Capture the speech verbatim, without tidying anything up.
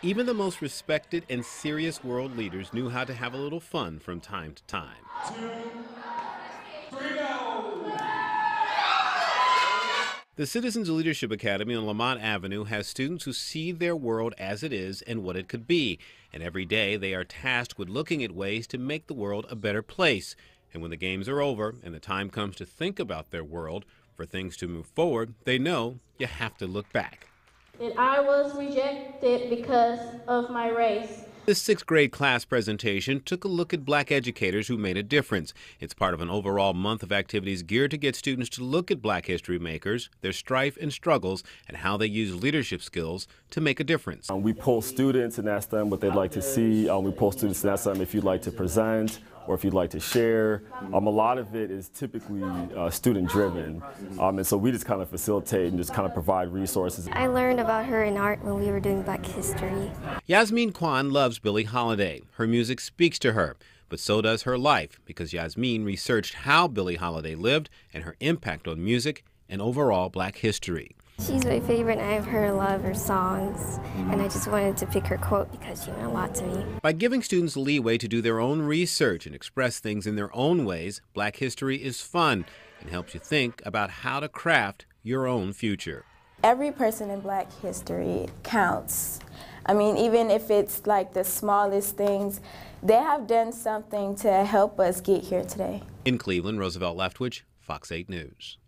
Even the most respected and serious world leaders knew how to have a little fun from time to time. Two, three, go! The Citizens Leadership Academy on Lamont Avenue has students who see their world as it is and what it could be. And every day they are tasked with looking at ways to make the world a better place. And when the games are over and the time comes to think about their world, for things to move forward, they know you have to look back. And I was rejected because of my race. This sixth grade class presentation took a look at black educators who made a difference. It's part of an overall month of activities geared to get students to look at black history makers, their strife and struggles, and how they use leadership skills to make a difference. Um, we poll students and ask them what they'd like to see. Um, we poll students and ask them if you'd like to present or if you'd like to share. Um, a lot of it is typically uh, student-driven, um, and so we just kind of facilitate and just kind of provide resources. I learned about her in art when we were doing Black History. Yasmin Kwan loves Billie Holiday. Her music speaks to her, but so does her life, because Yasmin researched how Billie Holiday lived and her impact on music and overall black history. She's my favorite, and I've heard a lot of her songs, and I just wanted to pick her quote because she meant a lot to me. By giving students leeway to do their own research and express things in their own ways, black history is fun and helps you think about how to craft your own future. Every person in black history counts. I mean, even if it's like the smallest things, they have done something to help us get here today. In Cleveland, Roosevelt Leftwich, Fox eight News.